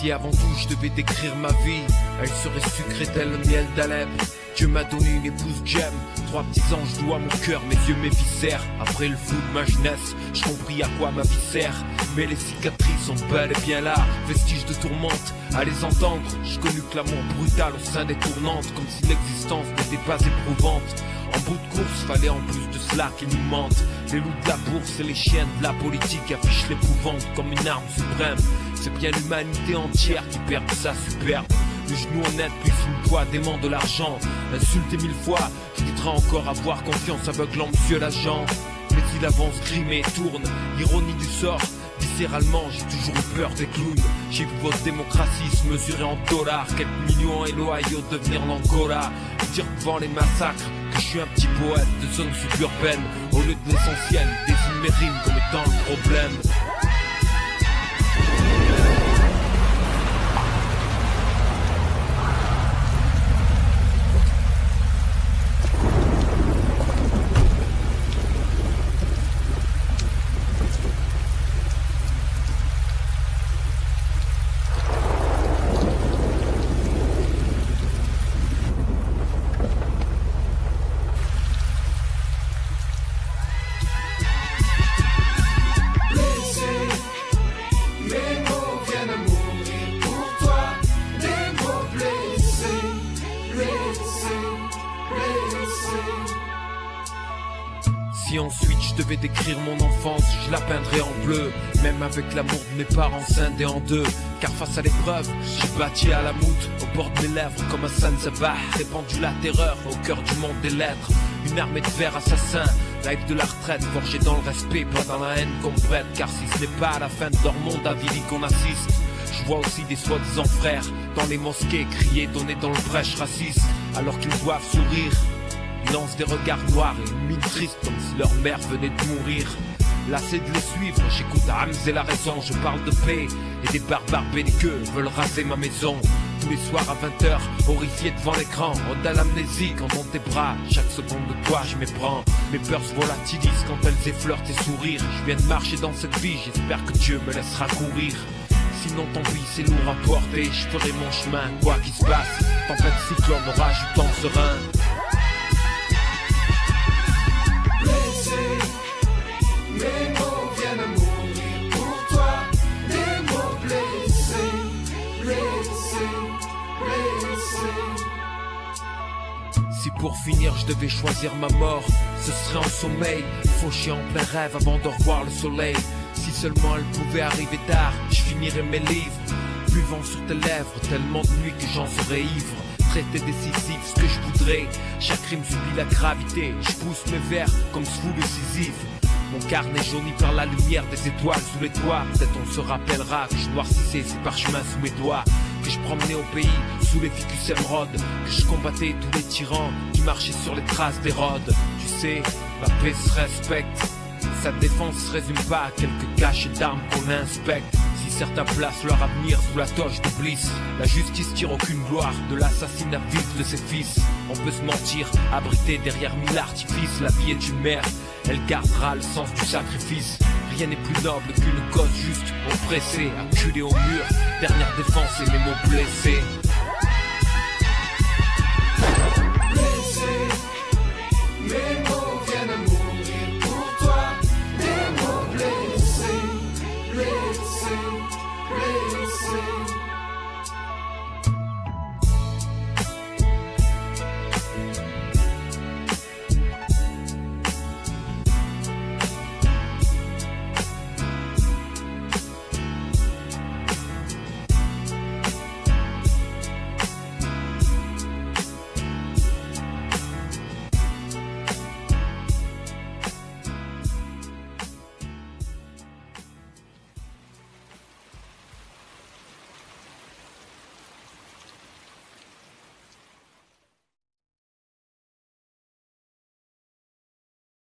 Si avant tout je devais décrire ma vie, elle serait sucrée tel le miel d'Alep. Dieu m'a donné une épouse que j'aime, 3 petits anges doux à mon cœur, mes yeux, mes viscères. Après le flou de ma jeunesse, je compris à quoi ma vie sert. Mais les cicatrices sont bel et bien là, vestiges de tourmente. À les entendre, je connus que l'amour brutal au sein des tournantes, comme si l'existence n'était pas éprouvante. En bout de course, fallait en plus de cela qu'ils nous mentent. Les loups de la bourse et les chiens de la politique affichent l'épouvante comme une arme suprême. C'est bien l'humanité entière qui perd sa superbe. Le genou honnête plus sous le poids dément de l'argent. Insulté 1000 fois, je voudrais encore avoir confiance aveuglant monsieur l'agent. Mais il avance, grime et tourne, ironie du sort. Viscéralement, j'ai toujours eu peur des clowns. J'ai vu votre démocratie se mesurer en dollars. Quelques millions et l'Ohio devenir l'Angola. Dire devant les massacres que je suis un petit poète de zone suburbaine. Au lieu de l'essentiel, désigne mes rimes comme étant le problème. Si ensuite je devais décrire mon enfance, je la peindrais en bleu. Même avec l'amour de mes parents scindés en deux. Car face à l'épreuve, j'ai bâti à la moute au bord de mes lèvres comme un Sanzaba. Répandu la terreur au cœur du monde des lettres. Une armée de vers assassins, live de la retraite, forgé dans le respect, pas dans la haine qu'on prête. Car si ce n'est pas à la fin de leur monde avili qu'on assiste, je vois aussi des soi-disant frères dans les mosquées crier, donner dans le brèche raciste. Alors qu'ils doivent sourire, ils lancent des regards noirs et une mine triste comme si leur mère venait de mourir. Lassé de les suivre, j'écoute Hamz et la raison. Je parle de paix et des barbares belliqueux veulent raser ma maison. Tous les soirs à 20h, horrifié devant l'écran, ode à l'amnésie quand dans tes bras. Chaque seconde de toi je m'éprends. Mes peurs se volatilisent quand elles effleurent tes sourires. Je viens de marcher dans cette vie, j'espère que Dieu me laissera courir. Sinon tant pis, c'est lourd à porter, je ferai mon chemin, quoi qu'il se passe. Tempête, cyclone, orage, du temps serein. Si pour finir je devais choisir ma mort, ce serait en sommeil, fauché en plein rêve avant de revoir le soleil. Si seulement elle pouvait arriver tard, je finirais mes livres, buvant sur tes lèvres, tellement de nuits que j'en serais ivre. Traité décisif, ce que je voudrais, chaque rime subit la gravité. Je pousse mes vers comme sous le Sisyphe. Mon carnet jauni par la lumière des étoiles sous les toits. Peut-être on se rappellera que je noircissais ces parchemins sous mes doigts. Que je promenais au pays sous les ficus émeraudes. Que je combattais tous les tyrans qui marchaient sur les traces d'Hérode. Tu sais, la paix se respecte. Sa défense se résume pas à quelques caches d'armes qu'on inspecte. Si certains placent leur avenir sous la toge de Bliss, la justice tire aucune gloire de l'assassinat vif de ses fils. On peut se mentir, abrité derrière mille artifices. La vie est une mère, elle gardera le sens du sacrifice. Rien n'est plus noble qu'une cause juste, oppressée, acculée au mur. Dernière défense et mes mots blessés. Blessé.